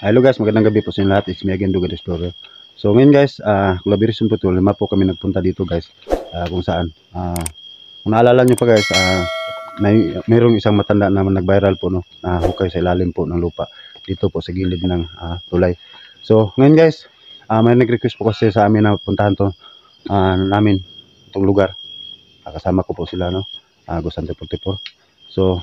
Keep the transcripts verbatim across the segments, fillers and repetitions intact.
Hello guys, magandang gabi po sa inyo lahat. It's me again, Dugad Explorer. So ngayon guys, uh, collaboration po ito. Lima po kami nagpunta dito guys. Uh, kung saan. Uh, kung naalala nyo pa guys, uh, may, mayroong isang matanda na nag-viral po no, na hukay sa ilalim po ng lupa. Dito po sa gilid ng uh, tulay. So ngayon guys, uh, may nag-request po kasi sa amin na puntahan to uh, namin itong lugar. Uh, kasama ko po sila no, uh, Gusante forty-four. So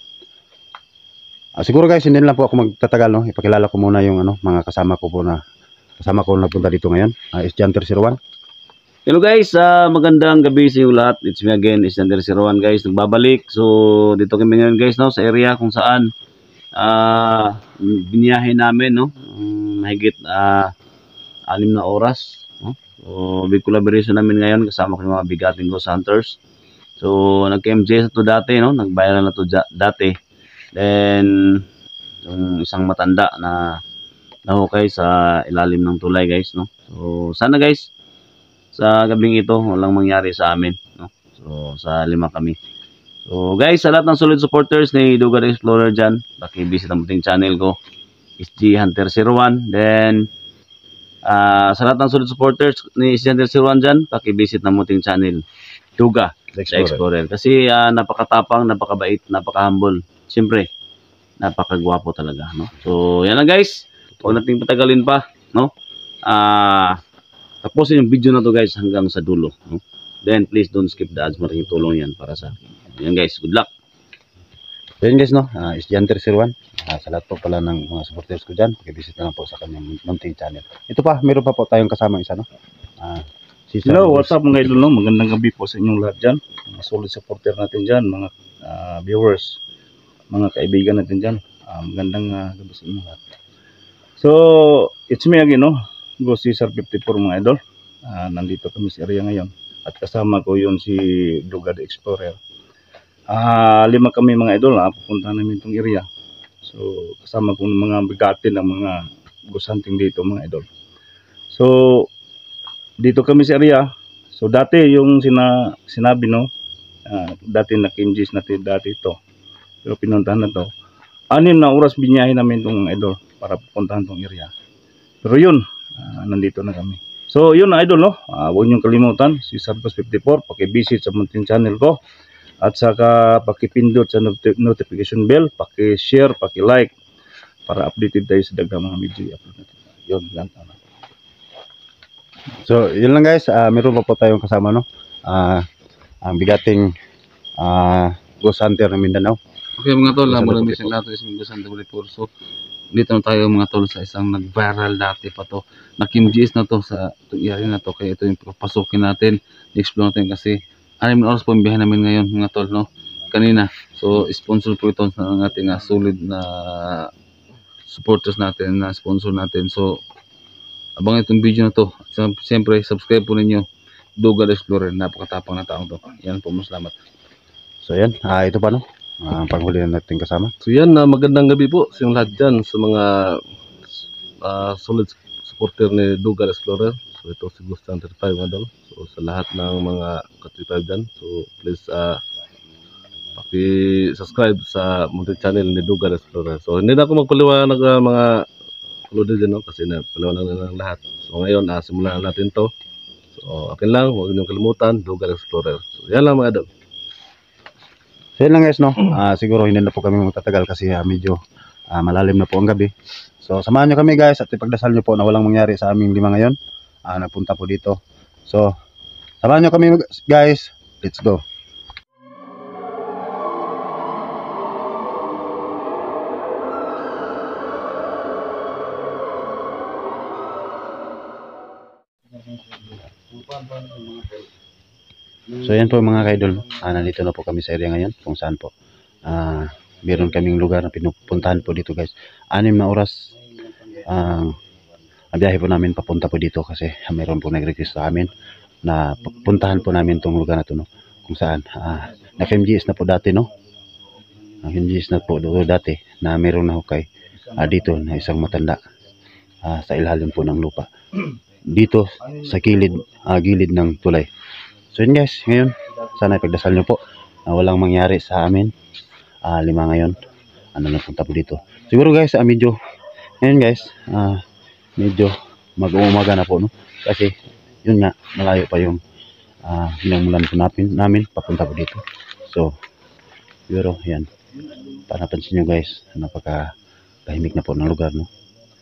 Uh, siguro guys, hindi lang po ako magtatagal, no? Ipakilala ko muna yung ano, mga kasama ko po na kasama ko na punta dito ngayon. Uh, is Janter zero one. Hello guys, uh, magandang gabi sa inyo lahat. It's me again, is Janter zero one guys. Nagbabalik. So, dito kami ngayon guys, no? Sa area kung saan uh, biniyahe namin, no? Um, mahigit uh, anim na oras. No? So, big collaboration namin ngayon. Kasama ko yung mga bigating ghost hunters. So, nag-M J sa to dati, no? Nag-viral na to dati. Then yung isang matanda na nahukay sa ilalim ng tulay guys, no. So sana guys sa gabing ito walang mangyari sa amin, no. So sa lima kami. So guys, sa lahat ng solid supporters ni Dugad Explorer dyan, paki-visit ang muting channel ko, is G Hunter zero one. Then uh, sa lahat ng solid supporters ni is G Hunter zero one dyan, paki-visit ang muting channel Dugad Explorer. Explorer. Kasi uh, napakatapang, napakabait, napaka-humble. Siyempre, napakagwapo talaga, no? So, yan lang guys. Huwag nating patagalin pa, no? Ah, uh, tapusin yung video na to guys hanggang sa dulo, no? Then, please don't skip the ads. Malaking tulong yan para sa akin. Yan guys, good luck. So, yan guys, no? Uh, is Janter zero one. Uh, sa lahat po pala ng mga supporters ko dyan, pag-visit na lang po sa kanyang munting channel. Ito pa, meron pa po tayong kasama isa, no? Uh, si Hello, what's up mga idol, no? Magandang gabi po sa inyong lahat dyan. Mga solid supporter natin dyan, mga uh, viewers, mga kaibigan natin dyan. Uh, magandang uh, gabi sa inyo lahat. So, it's me again, no? Go Caesar fifty-four mga idol. Uh, nandito kami sa area ngayon. At kasama ko yun si Dugad Explorer. Uh, lima kami mga idol, ha? Pupunta namin itong area. So, kasama ko ng mga bigatin ng mga ghost hunting dito mga idol. So, dito kami sa area. So, dati yung sina, sinabi, no? Uh, dati na-kinjis natin dati ito. Pero pinuntahan na to. Anim na oras binyahe namin itong idol para pupuntahan itong area. Pero yun, uh, nandito na kami. So yun na idol, no? Uh, huwag niyong kalimutan, si Sarpos fifty-four, paki-visit sa munting channel ko. At saka paki-pindot sa not notification bell, paki-share, paki-like para updated tayo sa daghang mga video i-upload natin. Yun lang. So yun lang guys, uh, meron pa po tayong kasama, no? Uh, ang bigating uh, ghost hunter ng Mindanao. Okay mga tol, maraming isang lahat is Ghost Hunter forty-four. So dito na tayo mga tol sa isang nag-viral dati pa to. Nakim G S na to sa area na to. Kaya ito yung papasukin natin, i-explore natin kasi anim na oras po yung biyahe namin ngayon mga tol, no? Kanina. So sponsor po ito ng ating uh, solid na supporters natin, na sponsor natin. So abangan itong video na to. Siyempre subscribe po ninyo Dugad Explorer, napakatapang na taong to. Yan po, salamat. So yan, uh, ito pa no, uh, panghuli na natin kasama. So yan, uh, magandang gabi po sa inyong lahat dyan, sa mga uh, solid supporter ni Dugad Explorer. So ito si Ghost Hunter five mga dol. So sa lahat ng mga ka-tribe dyan, so please uh, paki-subscribe sa munting channel ni Dugad Explorer. So hindi na ako magpaliwanag ng mga follower dyan, no? Kasi napaliwanag na ng lahat. So ngayon, uh, simulan natin to. So akin lang, huwag niyong kalimutan, Dugad Explorer. So yan lang mga dol. So yun lang guys, no? Uh, siguro hindi na po kami magtatagal kasi uh, medyo uh, malalim na po ang gabi. So samahan nyo kami guys at ipagdasal nyo po na walang mangyari sa aming lima ngayon. Uh, nagpunta po dito. So samahan nyo kami guys. Let's go. So yan po mga kaidol, ah, nandito na po kami sa area ngayon kung saan po ah, meron kaming lugar na pinupuntahan po dito guys. Anim na oras ang uh, biyahe po namin papunta po dito kasi meron po nag-request sa amin na puntahan po namin itong lugar na to, no? Kung saan ah, naka-M G S na po dati, no? Naka-M G S na po doon dati na meron na hukay ah, dito na isang matanda ah, sa ilalim po ng lupa dito sa gilid, ah, gilid ng tulay. So yun guys, ngayon sana ipagdasal nyo po na walang mangyari sa amin. uh, lima ngayon ano napunta po dito. Siguro guys, uh, medyo Ngayon guys, ah, medyo mag-uumaga na po, no? Kasi yun nga, malayo pa yung ah, hinamulan po namin, namin papunta po dito. So, pero yan, para napansin nyo guys, napaka tahimik na po ng lugar, no?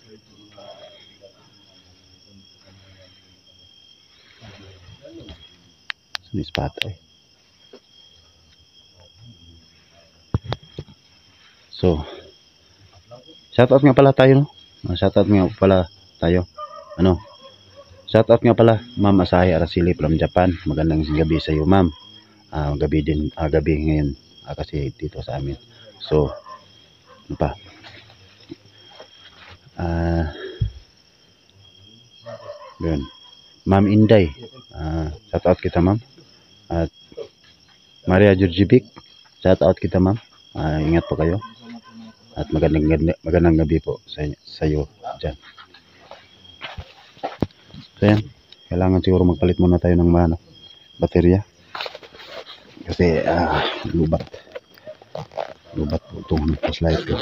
May spot eh. So, shoutout nga pala tayo, no? Uh, shoutout nga pala tayo. Ano? Shoutout nga pala, Ma'am Asahi Araceli from Japan. Magandang gabi sa iyo, Ma'am. Uh, gabi din, uh, gabi ngayon uh, kasi dito sa amin. So, ano pa? Ah, uh, yun. Ma'am Inday. Uh, shoutout kita, Ma'am. At Maria Georgievic, shout out kita, ma'am. Uh, ingat po kayo. At magandang, magandang gabi po sa, sa iyo dyan. So yan, kailangan siguro magpalit muna tayo ng mga ano, baterya. Kasi uh, lubat. Lubat po itong flashlight ko.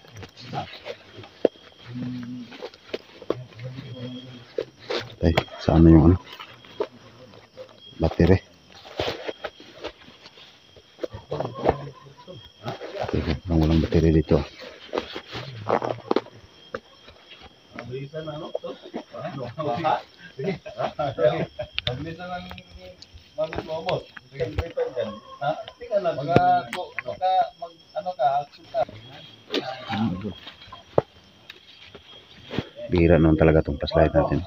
Ay, saan na yung ano? Battery. Nang walang baterya dito. Bihira naman talaga itong flashlight natin.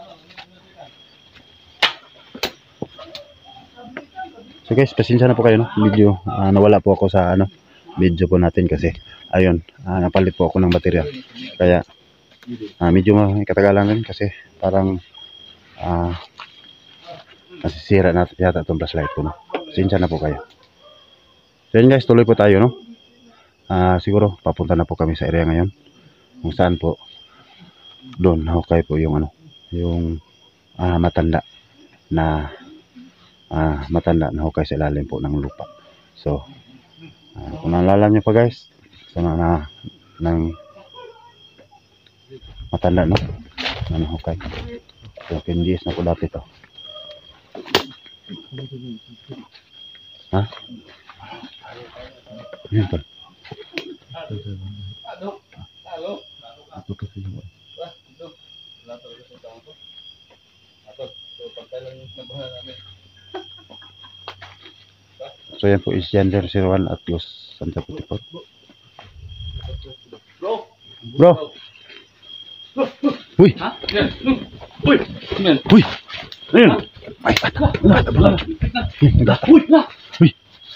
So guys, pasensya na po kayo, no? Video, uh, nawala po ako sa ano video po natin kasi ayun, uh, napalit po ako ng baterya. Kaya uh, medyo may katagalan rin kasi parang uh, nasisira na yata itong flashlight ko, no? Pasensya na po kayo. So yun guys, tuloy po tayo, no? Uh, siguro papunta na po kami sa area ngayon kung saan po doon hukay po yung ano, yung uh, matanda na uh, matanda na hukay sa ilalim po ng lupa. So Uh, kung naalala nyo pa guys, sana na ng matanda, no? Ano, okay. So, pindies na po dati to. Ha? Yan pa. So yan po is Gender zero one at Los Santa Putipot. Bro! Bro! Uy! Ha? Uy! Uy! Ayun! Ay! Bata! Bata! Bata! Uy! Uy!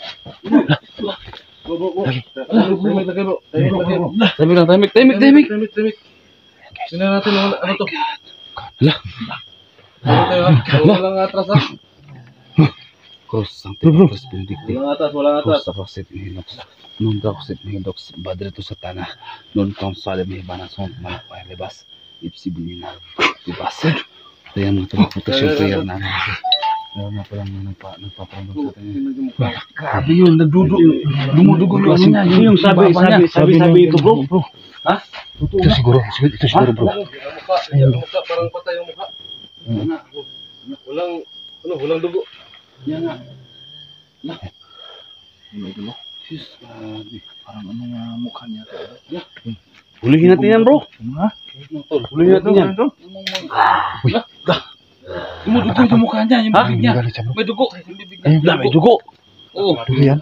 Tahimik lagi bro. Tahimik lang, tahimik, tahimik, tahimik. Tahimik, tahimik. Tingnan natin ano ano to. Hala! Walang atras ha. Cross Sancti Patres Benedicti. Walang atras, walang atras. Cross Rosit Mihinox. Non Roxit Mihinox. Badre to Satana. Non Consalem Mihibana Sont Malapay Lebas. Ipsi Bunina. Libas. Ito yung mga teleportation prayer namin. Meron na palang nagpa, nagpaparamdam sa atin. Grabe yun, nagdudu. Dumudugo yung ano niya. Yung sabi, sabi, sabi, sabi ito bro. Ha? Ito siguro. Ito siguro bro. Ayun. Parang patay yung mukha. Walang, ano, walang dugo. Yan nga. Lah. Ano ito bro? Sis, grabe. Parang ano nga mukha niya. Hulihin natin yan bro. Ha? Hulihin natin yan. Uy! Dumudugo yung mukha niya. Yung bibig niya. May dugo. Yung bibig niya. May dugo. Oo. Dugo yan?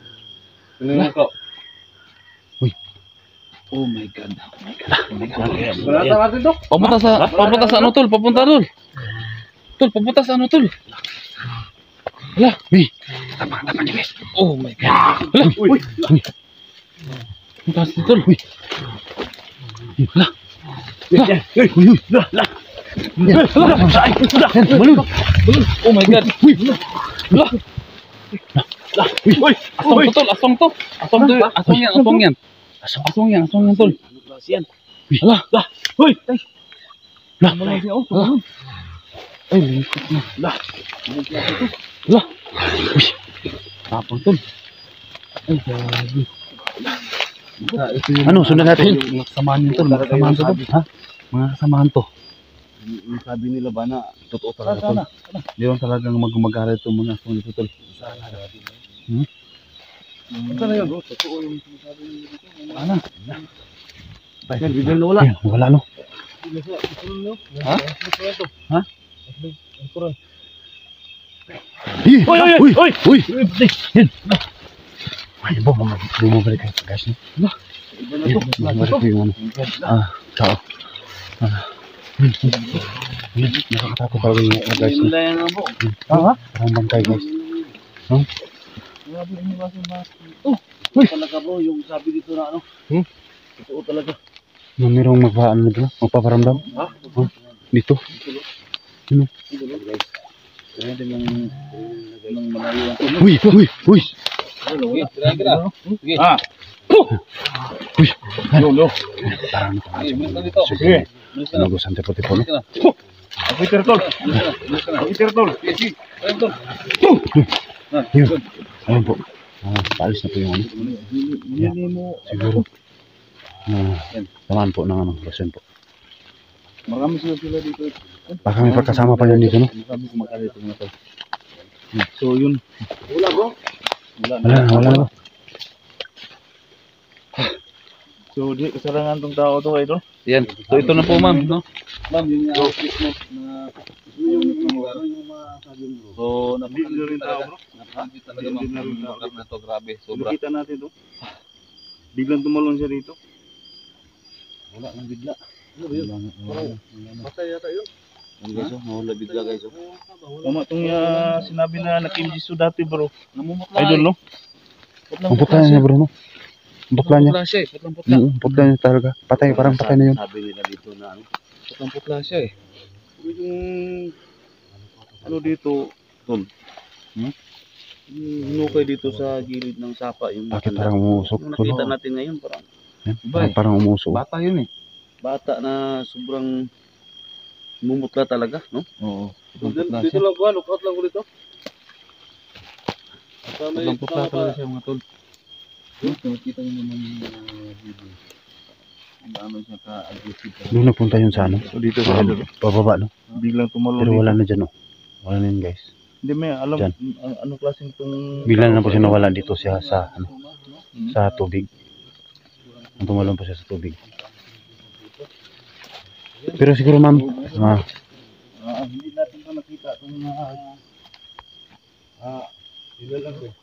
Uy! Oh my God. Oh my God. Balata natin to. Papunta sa, papunta sa ano tol? Papunta tol. Tol, papunta sa ano tol? Hala. Uy! Tapa, tapa niya guys. Oh my God. Hala. Uy! Uy! Ang taas ni tol. Uy. Hala. Uy! Uy! Uy! Hala! Hala. Ay, hala. Balon. Balon. Oh my God. Uy. Hala. Uy! Uy! Asong to tol, asong to. Asong to, asong yan, asong yan. Asong yan, asong yan tol. Hala. Hala. Uy! Hala. Hala. Ay, lingkot na. Hala. Hala. Uy. Tapang tol. Ay, grabe. Ito yung Ano, sundan natin? Mga kasamahan nyo tol, mga kasamahan to tol. Ha? Mga kasamahan to. Yung sabi nila ba na totoo talaga tol. Meron talagang mag-gumagara itong mga aswang dito tol. Hmm? Ano na yun? Totoo yung sinasabi nila dito. Ano? Yan, biglang nawala. Ayan, wala no. Ha? Ha? Uy, Uy, uy, uy, uy! uy. Yan. Ay, bo, bumabalik kayo, guys. No? Yan, bumabalik ko yung ano. Ah, tao. Ah. Yan, nakakatakot talaga yung mga guys. No? Wala yan nga po. Ha? Parang bangkay, guys. Grabe yung mga sinasabi. Oh, uy! Talaga bro, yung sabi dito na ano. Hmm? Totoo talaga. Na mayroong magpa, ano dito, magpaparamdam. Ha? Ah, dito. Ano? Kaya din yung ng malayo. Uy, uy, uy. Sige. Ah! Uy. Yo, yo. Parang Bilis ka dito. Sige. Bilis ka na. nagusan tipo-tipo, no? Bilis ka na. Peter tol. Bilis ka na. Peter tol. Sige, sige. Ayun tol. Yun. Ayun po. Ah, paalis na po yung ano. Hindi mo. Siguro. Ah, tamaan po ng ano, rasyon po. Marami sila sila dito. Baka may pagkasama pa yan dito, no? Marami kumakali ito mga tol. So yun. Wala bro. Wala. Wala na, wala na. So di kasalangan tong tao to idol. Yan. So ito na po ma'am, no? Ma'am, yung uh, treatment na yung lugar. So napakaganda rin tao bro. Napakaganda talaga ma'am. Yung lugar na to, grabe. Sobra. Nakita natin to. Biglang tumalon siya dito. Wala nang bigla. Patay yata yun. Ano guys, oh, nawala bigla guys. Oh. Tama itong uh, sinabi na nakimjisu dati bro. Namumutla. Idol no? Ang putla niya, bro, no? Ang putla niya. Putla siya eh. Putlang putla. Mm, putla niya talaga. Patay, parang patay na yun. Sabi nila dito na ano. Putlang putla siya eh. Yung ano dito, Tol? Hmm? Yung hinukay dito sa gilid ng sapa. Yung Bakit matanda. parang umusok? Yung nakita natin ngayon parang Yan, Iba parang, eh. parang umusok. bata yun eh. Bata na sobrang mumutla talaga, no? Oo. Dito lang ko, lookout lang ko dito. Putlang putla talaga siya mga tol. Nakita niyo naman yung uh, video. Ano siya ka-aggressive talaga. Doon napunta yun sa ano. So dito Ah, sa idol, pababa, no? biglang tumalon Pero dito. wala na dyan, no? Wala na yun, guys. Hindi may alam Dyan. an- ano klaseng tong Bigla na po siya nawala dito siya sa, ano, Hmm? sa tubig. Ang tumalon po siya sa tubig. Pero siguro, ma'am, ah, Ah, hindi natin pa nakita itong uh, ah, sila lang eh.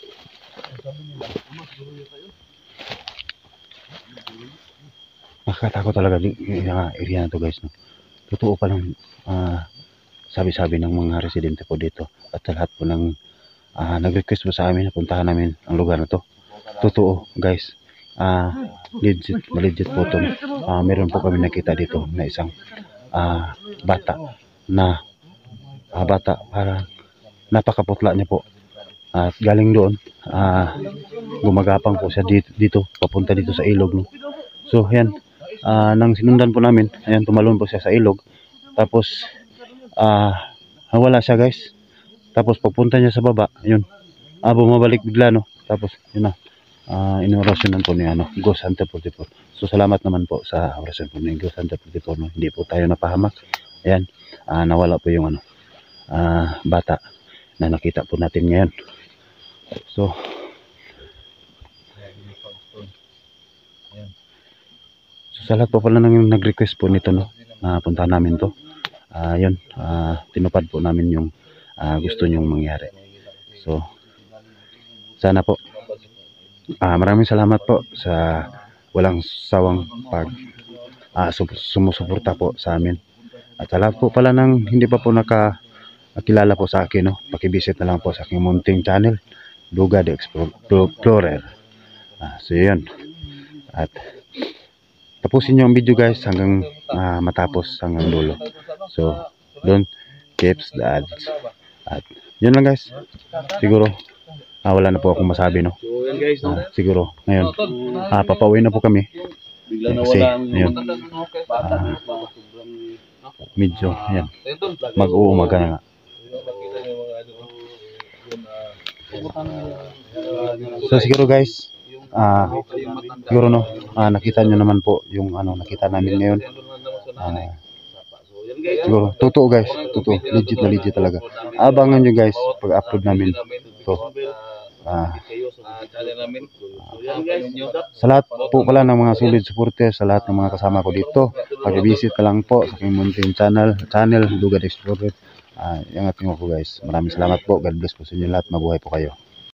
nakakatakot talaga yung yung area na to, guys, no? Totoo pa lang ah, sabi-sabi ng mga residente po dito at sa lahat po ng ah, nag-request po sa amin na puntahan namin ang lugar na to. Totoo, guys. Ah, legit, legit po to. Ah, meron po kami nakita dito na isang ah, bata na ah, bata para napakaputla niya po. At galing doon, ah, gumagapang po siya dito, dito, papunta dito sa ilog, no? So, yan. Ah, nang sinundan po namin, ayan, tumalon po siya sa ilog. Tapos, ah, nawala siya, guys. Tapos, pagpunta niya sa baba, yun. Ah, bumabalik bigla, no? Tapos, yun na. Ah, inorasyonan po ni, ano, Ghost Hunter forty-four. So, salamat naman po sa orasyon po ni Ghost Hunter forty-four, no? Hindi po tayo napahamak. Ayan. Ah, nawala po yung, ano, ah, bata na nakita po natin ngayon. So, so sa lahat po pala nang nag-request po nito, no, na puntahan namin to. Ah, yun, ah, tinupad po namin yung ah, gusto nyong mangyari. So, sana po. Ah, maraming salamat po sa walang sawang pag ah, sum- sumusuporta po sa amin. At sa lahat po pala nang hindi pa po naka nakilala po sa akin, no, pakivisit na lang po sa aking munting channel, Duga the Explorer. Ah, so yun. At tapusin nyo ang video, guys, hanggang ah, matapos, hanggang dulo. So, don't keep the ads. At yun lang, guys. Siguro ah, wala na po akong masabi, no. So yan guys, no? Ah, siguro ngayon ah, papauwi na po kami. Bigla Kasi, nawala ang ayun. matanda ng okay. Bata Ah, pa, sobrang Medyo, ayan, Ayun, tol. mag-uumaga na nga. Nakita niyo mga ano, yun, ah, So siguro, guys, yung ah siguro no, ah, nakita nyo naman po yung ano nakita namin ngayon. Ah, siguro totoo guys, totoo, legit na legit talaga. Abangan nyo guys pag upload namin to. Ah, sa lahat po pala ng mga solid supporters, sa lahat ng mga kasama ko dito, pag-visit ka lang po sa aking munting channel, channel Dugad Explorer. Ah, ingat nyo po guys. Maraming salamat po. God bless po sa inyo lahat. Mabuhay po kayo.